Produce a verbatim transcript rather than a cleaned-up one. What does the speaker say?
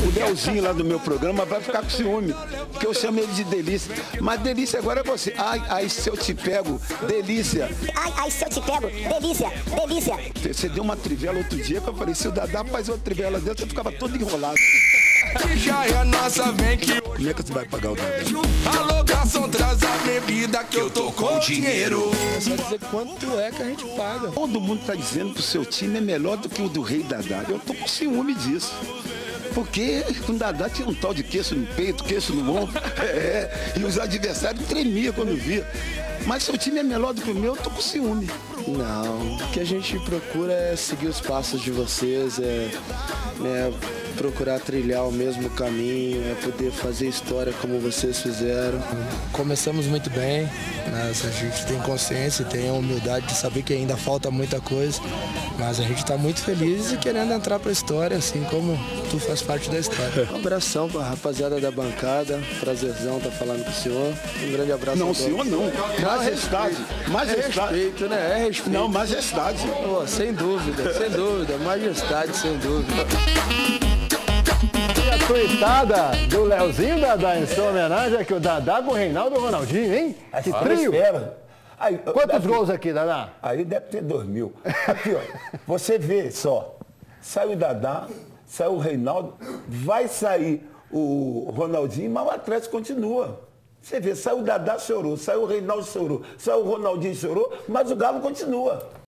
O Leozinho lá do meu programa vai ficar com ciúme, porque eu chamo ele de Delícia. Mas Delícia agora é você. Ai, ai, se eu te pego, Delícia. Ai, ai, se eu te pego, delícia, delícia. Você deu uma trivela outro dia que eu falei, se o Dadá faz uma trivela dessa, eu ficava todo enrolado. Já é nossa, vem que Como é que você vai pagar o Dadá? alô, garçom, traz a bebida que eu tô com dinheiro. É só dizer quanto é que a gente paga. Todo mundo tá dizendo que o seu time é melhor do que o do Rei Dadá. Eu tô com ciúme disso. Porque com o Dadá tinha um tal de queixo no peito, queixo no ombro. É, e os adversários tremiam quando via. Mas seu time é melhor do que o meu, eu tô com ciúme. Não, o que a gente procura é seguir os passos de vocês, é né, procurar trilhar o mesmo caminho, é poder fazer história como vocês fizeram. Começamos muito bem, mas a gente tem consciência e tem a humildade de saber que ainda falta muita coisa, mas a gente está muito feliz e querendo entrar para a história, assim como tu faz parte da história. Um abração para a rapaziada da bancada, prazerzão estar falando com o senhor. Um grande abraço. Não, a todos. senhor não. Majestade. É Majestade. respeito, né? É respeito. Não, majestade. Pô, sem dúvida, sem dúvida. Majestade, sem dúvida. E a tuitada do Leozinho Dadá em sua homenagem aqui, o Dadá com o Reinaldo e o Ronaldinho, hein? Que trio! Aí, Quantos daqui, gols aqui, Dadá? Aí deve ter dois mil. Aqui, ó. Você vê só. Saiu o Dadá, saiu o Reinaldo, vai sair o Ronaldinho, mas o Atlético continua. Você vê, saiu o Dadá, chorou, saiu o Reinaldo, chorou, saiu o Ronaldinho, chorou, mas o Galo continua.